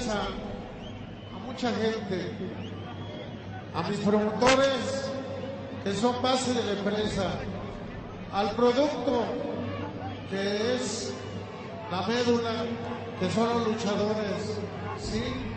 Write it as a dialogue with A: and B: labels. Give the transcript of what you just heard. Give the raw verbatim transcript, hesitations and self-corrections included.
A: empresa, a mucha gente, a mis promotores que son base de la empresa, al producto que es la médula, que son los luchadores, ¿sí?